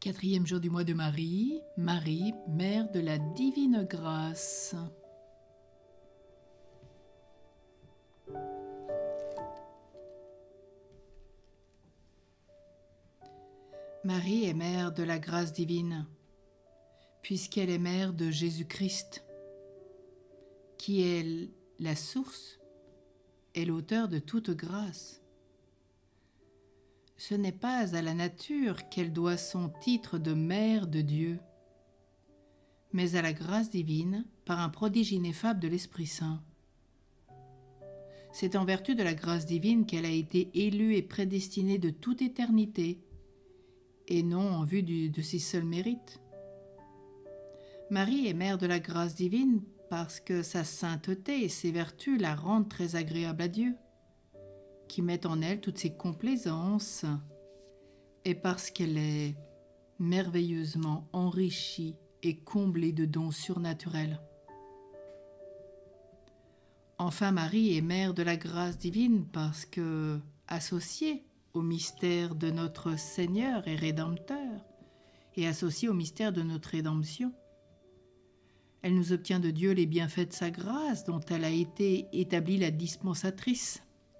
Quatrième jour du mois de Marie, Marie, Mère de la Divine Grâce. Marie est mère de la grâce divine, puisqu'elle est mère de Jésus-Christ, qui est la source et l'auteur de toute grâce. Ce n'est pas à la nature qu'elle doit son titre de mère de Dieu, mais à la grâce divine par un prodige ineffable de l'Esprit Saint. C'est en vertu de la grâce divine qu'elle a été élue et prédestinée de toute éternité, et non en vue de ses seuls mérites. Marie est mère de la grâce divine parce que sa sainteté et ses vertus la rendent très agréable à Dieu, qui met en elle toutes ses complaisances, et parce qu'elle est merveilleusement enrichie et comblée de dons surnaturels. Enfin, Marie est mère de la grâce divine parce que, associée au mystère de notre Seigneur et Rédempteur, et associée au mystère de notre rédemption, elle nous obtient de Dieu les bienfaits de sa grâce dont elle a été établie la dispensatrice.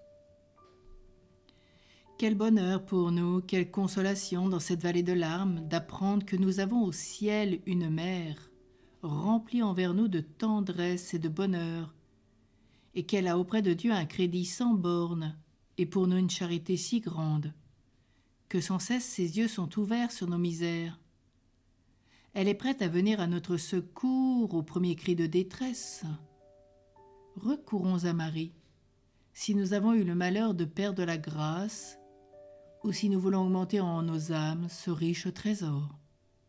Quel bonheur pour nous, quelle consolation dans cette vallée de larmes d'apprendre que nous avons au ciel une mère remplie envers nous de tendresse et de bonheur, et qu'elle a auprès de Dieu un crédit sans bornes et pour nous une charité si grande, que sans cesse ses yeux sont ouverts sur nos misères. Elle est prête à venir à notre secours au premier cri de détresse. Recourons à Marie, si nous avons eu le malheur de perdre la grâce, ou si nous voulons augmenter en nos âmes ce riche trésor.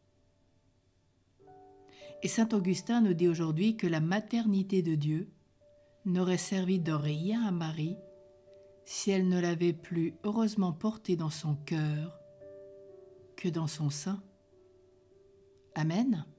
Et saint Augustin nous dit aujourd'hui que la maternité de Dieu n'aurait servi de rien à Marie si elle ne l'avait plus heureusement portée dans son cœur que dans son sein. Amen.